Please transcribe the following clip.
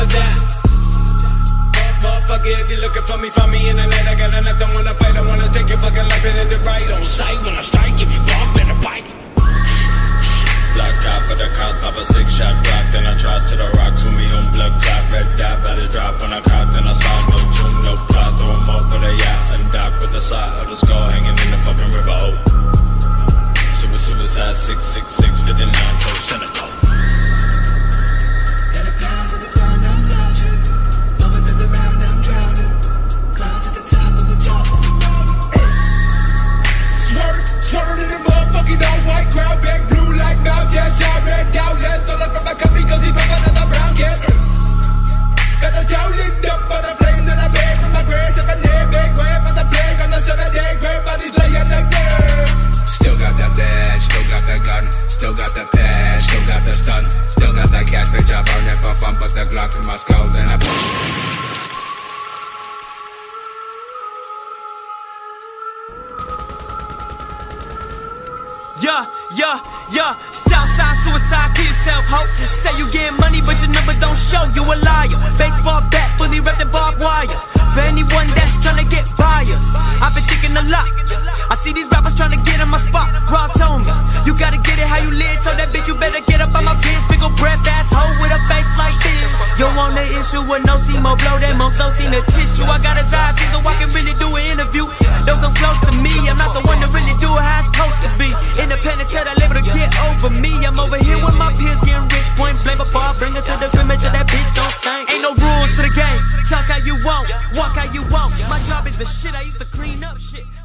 of that. Fuck it, if you're looking for me, find me in the net. I got nothing, wanna fight, I wanna take your fucking life and end it right on sight. When I strike, if you bump, better bite. Block out for the cops, pop a 6-shot drop. Then I try to the rocks with me on blood clot. Red dot, body drop when I caught. Then I slide, no tune, no plot. Throw them off for the yacht and dock with the side of the skull hanging in the fucking river. Oh, suicide, 666, 59, so cynical. Still got the pad, still got the stun, still got that cash, bitch, I burn it for fun. Put the Glock in my skull, then I Yeah, Southside suicide, kill yourself, ho. Say you getting money, but your number don't show, you a liar. Baseball bat, fully wrapped in barbed wire. For anyone that's tryna get buyers, I've been thinking a lot. I see these rappers tryna get in my spot. Rob told me, you gotta get it how you live. Told that bitch you better get up on my biz. Big ol' breath ass hoe with a face like this. You want the issue with no more blow, that most don't see the tissue. I got a side so I can really do an interview. Don't come close to me, I'm not the one to really do it how it's supposed to be. Independent, tell that label to get over me. I'm over here with my peers getting rich. Point blank before I bring her to the crib, make sure that bitch don't stink. Ain't no rules to the game, talk how you want, walk how you want. My job is the shit, I used to clean up shit.